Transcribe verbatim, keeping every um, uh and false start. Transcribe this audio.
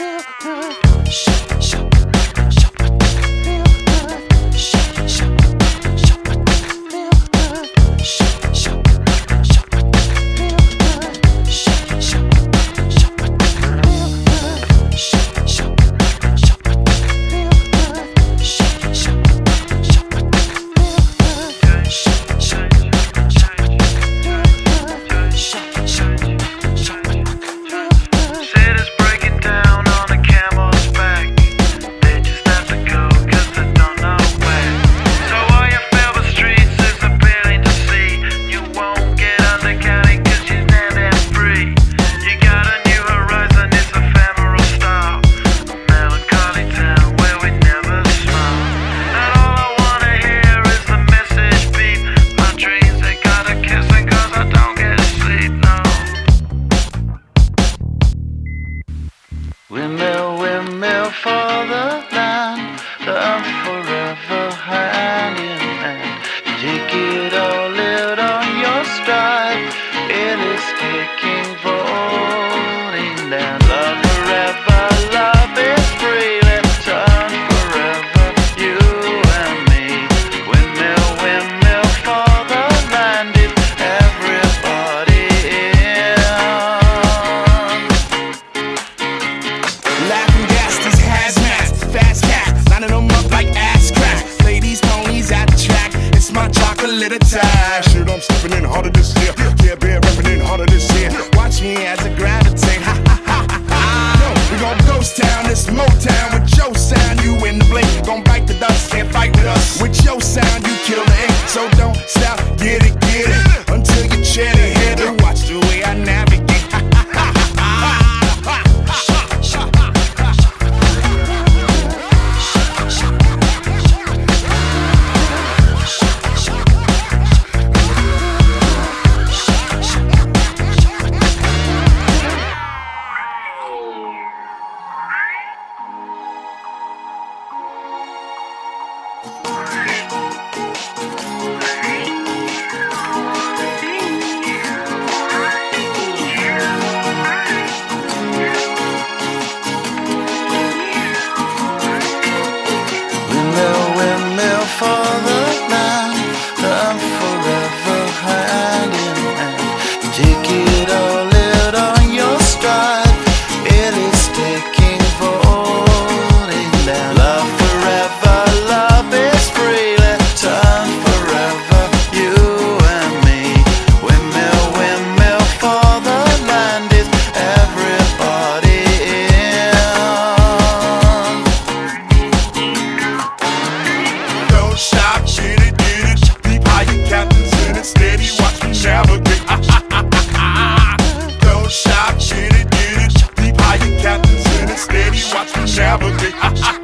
Windmill, windmill for the land, I'm forever hand in hand. Take it all, live on your stride. It is taking, voting down. Love forever, love is free. Let's turn forever, you and me. Windmill, windmill for the land, is everybody in. Laughing gas, these hazmats, fast cats, lining them up like ass crack. Ladies, ponies at the track, it's my chocolate attack. Shit, I'm stepping in harder this year. Yeah, bear repping in harder this year. Watch me as I gravitate, ha ha ha ha ha. No, we gon' ghost town, this Motown with your sound. You in the blink, gon' bite the dust, can't fight with us. With your sound, you kill the ink, so don't stop, get it, get it, until you chat it, hit it. Watch the way I navigate. Windmill, windmill for the land, I'm forever hand in hand. Take it all, live on your stride. It is taking, voting down. Love forever, love is free. Let's turn forever, you and me. Windmill, windmill for the land, is everybody in. Don't stop, get it, get it. Deep high, your captain's in it. Steady, watch me navigate. Don't stop, get it, get it. Deep high, your captain's in it. Steady, watch me navigate.